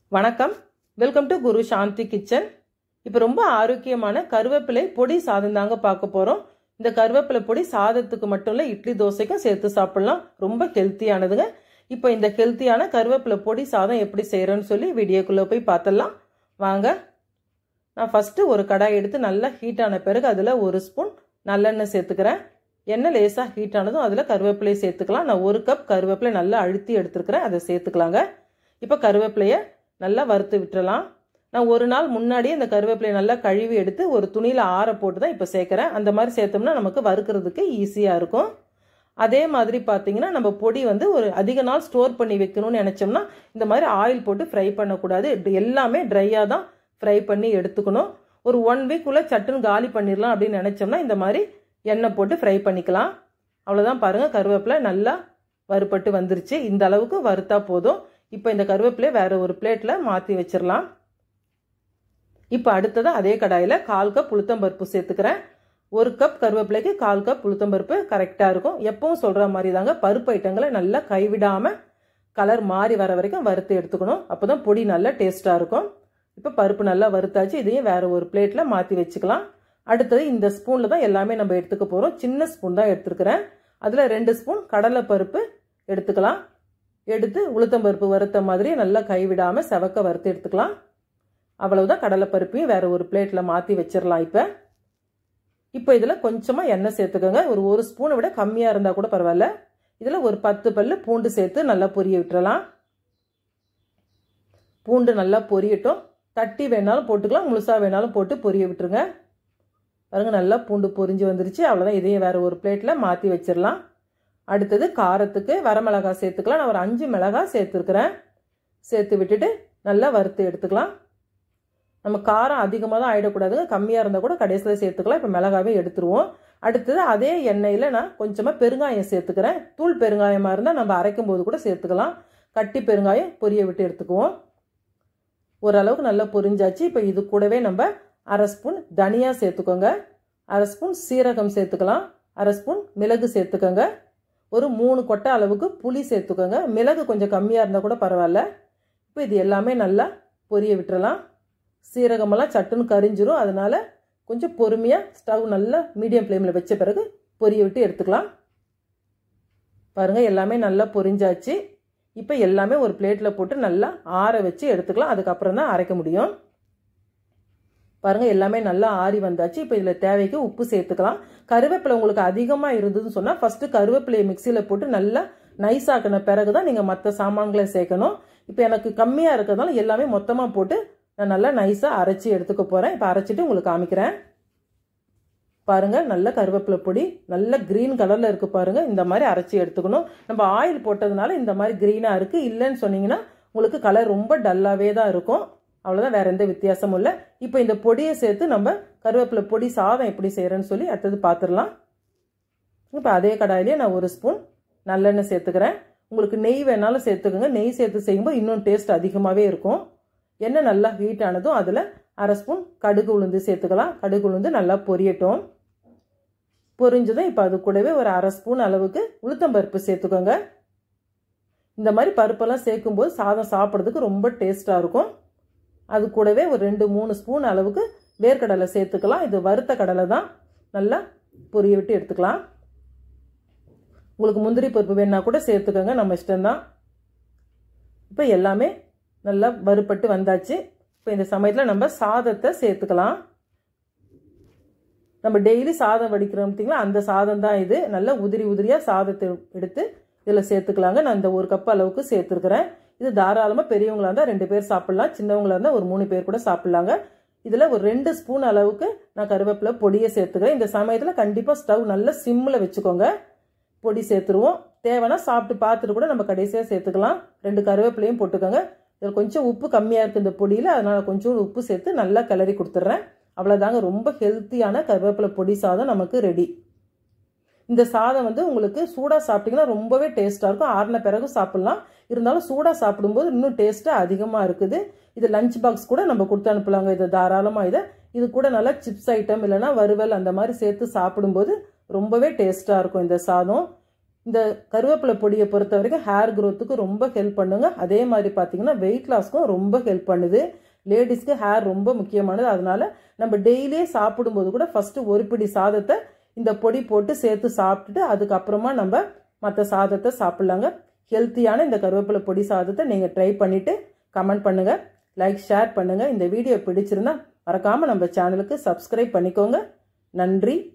வணக்கம், welcome to Guru Shanti kitchen. இப்போ ரொம்ப ஆரோக்கியமான கருவேப்பிலை பொடி சாதம் தாங்க பார்க்க போகிறோம். இந்த கருவேப்பிலை பொடி சாதத்துக்கு மட்டும் இல்லை, இட்லி தோசைக்கும் சேர்த்து சாப்பிட்லாம். ரொம்ப ஹெல்த்தியானதுங்க. இப்போ இந்த ஹெல்த்தியான கருவேப்பிலை பொடி சாதம் எப்படி செய்கிறேன்னு சொல்லி வீடியோக்குள்ளே போய் பார்த்துடலாம் வாங்க. நான் ஃபஸ்ட்டு ஒரு கடாய் எடுத்து நல்லா ஹீட் ஆன பிறகு அதில் 1 ஸ்பூன் நல்லெண்ணெய் சேர்த்துக்கிறேன். எண்ணெய் லேசாக ஹீட் ஆனதும் அதில் கருவேப்பிலையை சேர்த்துக்கலாம். நான் 1 கப் கருவேப்பிலை நல்லா அழுத்தி எடுத்துருக்கிறேன், அதை சேர்த்துக்கலாங்க. இப்போ கருவேப்பிலையை நல்லா வறுத்து விட்டுறலாம். நான் ஒரு நாள் முன்னாடியே இந்த கருவேப்பிலையை நல்லா கழுவி எடுத்து ஒரு துணியில் ஆற போட்டு தான் இப்போ சேர்க்குறேன். அந்த மாதிரி சேர்த்தோம்னா நமக்கு வறுக்கிறதுக்கு ஈஸியாக இருக்கும். அதே மாதிரி பார்த்தீங்கன்னா நம்ம பொடி வந்து ஒரு அதிக நாள் ஸ்டோர் பண்ணி வைக்கணும்னு நினச்சோம்னா இந்த மாதிரி ஆயில் போட்டு ஃப்ரை பண்ணக்கூடாது. எல்லாமே ட்ரையாக தான் ஃப்ரை பண்ணி எடுத்துக்கணும். ஒரு 1 வீக்குள்ளே சட்டுன்னு காலி பண்ணிடலாம் அப்படின்னு நினச்சோம்னா இந்த மாதிரி எண்ணெய் போட்டு ஃப்ரை பண்ணிக்கலாம். அவ்வளோதான். பாருங்கள், கருவேப்பிலை நல்லா வறுபட்டு வந்துருச்சு. இந்த அளவுக்கு வறுத்தா போதும். இப்போ இந்த கருவேப்பிலையை வேறு ஒரு பிளேட்டில் மாற்றி வச்சிடலாம். இப்போ அடுத்ததாக அதே கடாயில் 1/4 கப் உளுத்தம்பருப்பு சேர்த்துக்கிறேன். 1 கப் கருவேப்பிலைக்கு 1/4 கப் உளுத்தம்பருப்பு கரெக்டாக இருக்கும். எப்பவும் சொல்கிற மாதிரி தாங்க, பருப்பு ஐட்டங்களை நல்லா கைவிடாமல் கலர் மாறி வர வரைக்கும் வறுத்து எடுத்துக்கணும். அப்போ தான் பொடி நல்லா டேஸ்ட்டாக இருக்கும். இப்போ பருப்பு நல்லா வறுத்தாச்சு. இதையும் வேறு ஒரு பிளேட்டில் மாற்றி வச்சுக்கலாம். அடுத்தது இந்த ஸ்பூனில் தான் எல்லாமே நம்ம எடுத்துக்க போகிறோம். சின்ன ஸ்பூன் தான் எடுத்துருக்கிறேன். அதில் 2 ஸ்பூன் கடலைப்பருப்பு எடுத்துக்கலாம். எடுத்து உளுத்தம்பருப்பு வறுத்த மாதிரி நல்லா கைவிடாமல் செவக்க வறுத்து எடுத்துக்கலாம். அவ்வளவுதான். கடலைப்பருப்பையும் வேறு ஒரு பிளேட்டில் மாற்றி வச்சிடலாம். இப்போ இதில் கொஞ்சமாக எண்ணெய் சேர்த்துக்கோங்க. ஒரு ஸ்பூனை விட கம்மியாக இருந்தால் கூட பரவாயில்ல. இதில் ஒரு 10 பல்லு பூண்டு சேர்த்து நல்லா பொரிய விட்டுறலாம். பூண்டு நல்லா பொரியட்டும். தட்டி வேணாலும் போட்டுக்கலாம், முழுசாக வேணாலும் போட்டு பொரிய விட்டுருங்க. பாருங்கள், நல்லா பூண்டு பொரிஞ்சு வந்துருச்சு. அவ்வளோதான். இதையும் வேறு ஒரு பிளேட்டில் மாற்றி வச்சிடலாம். அடுத்தது காரத்துக்கு வரமிளகாய் சேர்த்துக்கலாம். நான் ஒரு 5 மிளகாய் சேர்த்துருக்குறேன். சேர்த்து விட்டுட்டு நல்லா வறுத்து எடுத்துக்கலாம். நம்ம காரம் அதிகமாக தான் ஆகிடக்கூடாதுங்க, கம்மியாக இருந்தால் கூட கடைசியில் சேர்த்துக்கலாம். இப்போ மிளகாவே எடுத்துருவோம். அடுத்தது அதே எண்ணெயில் நான் கொஞ்சமாக பெருங்காயம் சேர்த்துக்கிறேன். தூள் பெருங்காயமாக இருந்தால் நம்ம அரைக்கும் போது கூட சேர்த்துக்கலாம். கட்டி பெருங்காயம் பொரிய விட்டு எடுத்துக்குவோம். ஓரளவுக்கு நல்லா பொரிஞ்சாச்சு. இப்போ இது கூடவே நம்ம 1/2 ஸ்பூன் தனியா சேர்த்துக்கோங்க. 1/2 ஸ்பூன் சீரகம் சேர்த்துக்கலாம். 1/2 ஸ்பூன் மிளகு சேர்த்துக்கோங்க. ஒரு 3 கொட்டை அளவுக்கு புளி சேர்த்துக்கோங்க. மிளகு கொஞ்சம் கம்மியாக இருந்தால் கூட பரவாயில்ல. இப்போ இது எல்லாமே நல்லா பொரிய விட்டுறலாம். சீரகமெல்லாம் சட்டுன்னு கரிஞ்சிரும். அதனால கொஞ்சம் பொறுமையாக ஸ்டவ் நல்லா மீடியம் ஃப்ளேமில் வச்ச பிறகு பொரிய விட்டு எடுத்துக்கலாம். பாருங்கள், எல்லாமே நல்லா பொரிஞ்சாச்சு. இப்போ எல்லாமே ஒரு பிளேட்டில் போட்டு நல்லா ஆற வச்சு எடுத்துக்கலாம். அதுக்கப்புறம் தான் அரைக்க முடியும். பாருங்கள், எல்லாமே நல்லா ஆறி வந்தாச்சு. இப்போ இதில் தேவைக்கு உப்பு சேர்த்துக்கலாம். கருவேப்பிலை உங்களுக்கு அதிகமாக இருந்ததுன்னு சொன்னால் ஃபஸ்ட்டு கருவேப்பிலையை மிக்சியில் போட்டு நல்லா நைஸாக்கின பிறகு தான் நீங்கள் மற்ற சாமான்களை சேர்க்கணும். இப்போ எனக்கு கம்மியாக இருக்கிறதுனால எல்லாமே மொத்தமாக போட்டு நான் நல்லா நைஸாக அரைச்சி எடுத்துக்க போகிறேன். இப்போ அரைச்சிட்டு உங்களுக்கு காமிக்கிறேன். பாருங்கள், நல்ல கருவேப்பிலை பொடி நல்ல க்ரீன் கலரில் இருக்குது. பாருங்கள், இந்த மாதிரி அரைச்சி எடுத்துக்கணும். நம்ம ஆயில் போட்டதுனால இந்த மாதிரி க்ரீனாக இருக்குது. இல்லைன்னு சொன்னீங்கன்னா உங்களுக்கு கலர் ரொம்ப டல்லாகவே தான் இருக்கும். அவ்வளோதான், வேறு எந்த வித்தியாசமும் இல்லை. இப்போ இந்த பொடியை சேர்த்து நம்ம கருவேப்பிலை பொடி சாதம் எப்படி செய்கிறேன்னு சொல்லி அடுத்தது பார்த்துடலாம். இப்போ அதே கடாயிலே நான் 1 ஸ்பூன் நல்லெண்ணெய் சேர்த்துக்கிறேன். உங்களுக்கு நெய் வேணாலும் சேர்த்துக்கோங்க. நெய் சேர்த்து செய்யும்போது இன்னும் டேஸ்ட் அதிகமாகவே இருக்கும். எண்ணெய் நல்லா ஹீட் ஆனதும் அதில் 1/2 ஸ்பூன் கடுகு உளுந்து சேர்த்துக்கலாம். கடுகு உளுந்து நல்லா பொரியட்டும். பொரிஞ்சதும் இப்போ அது கூடவே ஒரு 1/2 ஸ்பூன் அளவுக்கு உளுத்தம்பருப்பு சேர்த்துக்கோங்க. இந்த மாதிரி பருப்பெல்லாம் சேர்க்கும்போது சாதம் சாப்பிட்றதுக்கு ரொம்ப டேஸ்ட்டாக இருக்கும். அது கூடவே ஒரு 2-3 ஸ்பூன் அளவுக்கு வேர்க்கடலை சேர்த்துக்கலாம். இது வறுத்த கடலை தான். நல்லா பொரிய விட்டு எடுத்துக்கலாம். உங்களுக்கு முந்திரி பருப்பு வேணா கூட சேர்த்துக்கோங்க, நம்ம இஷ்டம்தான். இப்போ எல்லாமே நல்லா வறுபட்டு வந்தாச்சு. இப்போ இந்த சமயத்தில் நம்ம சாதத்தை சேர்த்துக்கலாம். நம்ம டெய்லி சாதம் வடிக்கிறோம் பார்த்தீங்களா, அந்த சாதம் தான் இது. நல்லா உதிரியாக சாதத்தை எடுத்து இதில் சேர்த்துக்கலாங்க. நான் இந்த 1 கப் அளவுக்கு சேர்த்துருக்கிறேன். இது தாராளமாக பெரியவங்களா இருந்தால் 2 பேர் சாப்பிட்லாம், சின்னவங்களா இருந்தால் ஒரு 3 பேர் கூட சாப்பிட்லாங்க. இதில் ஒரு 2 ஸ்பூன் அளவுக்கு நான் கருவேப்பிலை பொடியை சேர்த்துக்கிறேன். இந்த சமயத்தில் கண்டிப்பாக ஸ்டவ் நல்லா சிம்மில் வச்சுக்கோங்க. பொடி சேர்த்துருவோம். தேவைன்னா சாப்பிட்டு பார்த்துட்டு கூட நம்ம கடைசியாக சேர்த்துக்கலாம். 2 கருவேப்பிலையும் போட்டுக்கோங்க. இதில் கொஞ்சம் உப்பு கம்மியாக இருக்குது இந்த பொடியில், அதனால் கொஞ்சம் உப்பு சேர்த்து நல்லா கிளறி கொடுத்துட்றேன். அவ்வளோதாங்க, ரொம்ப ஹெல்த்தியான கருவேப்பிலை பொடி சாதம் நமக்கு ரெடி. இந்த சாதம் வந்து உங்களுக்கு சூடாக சாப்பிட்டிங்கன்னா ரொம்பவே டேஸ்ட்டாக இருக்கும். ஆறின பிறகு சாப்பிட்லாம். இருந்தாலும் சூடாக சாப்பிடும்போது இன்னும் டேஸ்ட்டாக அதிகமாக இருக்குது. இது லஞ்ச் பாக்ஸ் கூட நம்ம கொடுத்து அனுப்பலாங்க. இதை தாராளமாக இது கூட நல்லா சிப்ஸ் ஐட்டம் இல்லைனா வறுவல் அந்த மாதிரி சேர்த்து சாப்பிடும்போது ரொம்பவே டேஸ்ட்டாக இருக்கும் இந்த சாதம். இந்த கருவேப்பிலை பொடியை பொறுத்த வரைக்கும் ஹேர் க்ரோத்துக்கு ரொம்ப ஹெல்ப் பண்ணுங்க. அதே மாதிரி பார்த்தீங்கன்னா வெயிட் லாஸ்க்கும் ரொம்ப ஹெல்ப் பண்ணுது. லேடிஸ்க்கு ஹேர் ரொம்ப முக்கியமானது. அதனால நம்ம டெய்லியே சாப்பிடும்போது கூட ஃபஸ்ட்டு ஒரு பிடி சாதத்தை இந்த பொடி போட்டு சேர்த்து சாப்பிட்டுட்டு அதுக்கப்புறமா நம்ம மற்ற சாதத்தை சாப்பிட்லாங்க. ஹெல்த்தியான இந்த கருவேப்பிலை பொடி சாதத்தை நீங்கள் ட்ரை பண்ணிவிட்டு கமெண்ட் பண்ணுங்கள், லைக் ஷேர் பண்ணுங்கள். இந்த வீடியோ பிடிச்சிருந்தா மறக்காமல் நம்ம சேனலுக்கு சப்ஸ்கிரைப் பண்ணிக்கோங்க. நன்றி.